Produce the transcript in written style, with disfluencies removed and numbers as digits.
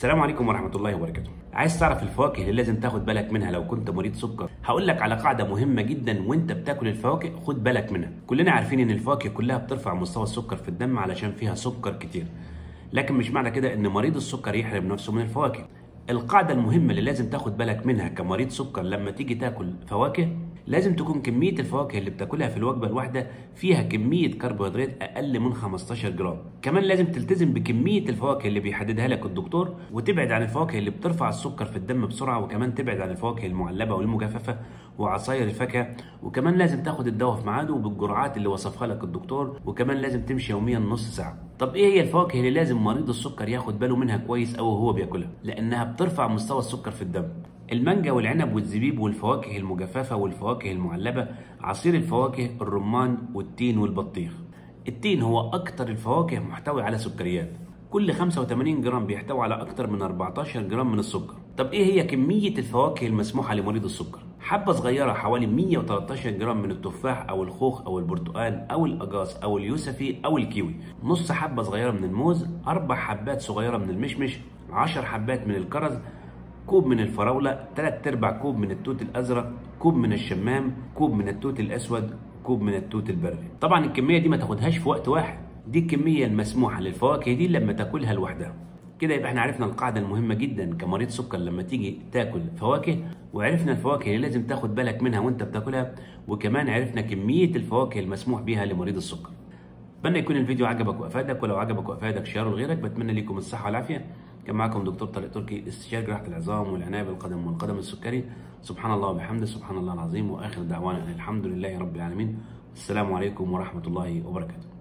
السلام عليكم ورحمة الله وبركاته. عايز تعرف الفواكه اللي لازم تاخد بالك منها لو كنت مريض سكر؟ هقول لك على قاعدة مهمة جدا وانت بتاكل الفواكه خد بالك منها. كلنا عارفين ان الفواكه كلها بترفع مستوى السكر في الدم علشان فيها سكر كتير. لكن مش معنى كده ان مريض السكر يحرم نفسه من الفواكه. القاعدة المهمة اللي لازم تاخد بالك منها كمريض سكر لما تيجي تاكل فواكه، لازم تكون كمية الفواكه اللي بتاكلها في الوجبة الواحدة فيها كمية كربوهيدرات أقل من 15 جرام. كمان لازم تلتزم بكمية الفواكه اللي بيحددها لك الدكتور، وتبعد عن الفواكه اللي بترفع السكر في الدم بسرعة، وكمان تبعد عن الفواكه المعلبة والمجففة وعصاير الفاكهة. وكمان لازم تاخد الدواء في ميعاده وبالجرعات اللي وصفها لك الدكتور، وكمان لازم تمشي يوميا نص ساعة. طب ايه هي الفواكه اللي لازم مريض السكر ياخد باله منها كويس أو هو بياكلها؟ لأنها بترفع مستوى السكر في الدم. المانجا والعنب والزبيب والفواكه المجففة والفواكه المعلبة، عصير الفواكه، الرمان والتين والبطيخ. التين هو أكتر الفواكه محتوي على سكريات، كل 85 جرام بيحتوي على أكتر من 14 جرام من السكر. طب إيه هي كمية الفواكه المسموحة لمريض السكر؟ حبة صغيرة حوالي 113 جرام من التفاح أو الخوخ أو البرتقال أو الأجاص أو اليوسفي أو الكيوي، نص حبة صغيرة من الموز، 4 حبات صغيرة من المشمش، 10 حبات من الكرز، كوب من الفراولة، 3/4 كوب من التوت الأزرق، كوب من الشمام، كوب من التوت الأسود، كوب من التوت البري. طبعا الكمية دي ما تاخدهاش في وقت واحد، دي الكمية المسموحة للفواكه دي لما تاكلها لوحدها. كده يبقى احنا عرفنا القاعدة المهمة جدا كمريض سكر لما تيجي تاكل فواكه، وعرفنا الفواكه اللي لازم تاخد بالك منها وانت بتاكلها، وكمان عرفنا كمية الفواكه المسموح بيها لمريض السكر. اتمنى يكون الفيديو عجبك وافادك، ولو عجبك وافادك شيره لغيرك. بتمنى لكم الصحة والعافية. كان معكم دكتور طارق تركي، استشاري جراحة العظام والعناية بالقدم والقدم السكري. سبحان الله وبحمده، سبحان الله العظيم، واخر دعوانا الحمد لله رب العالمين. السلام عليكم ورحمة الله وبركاته.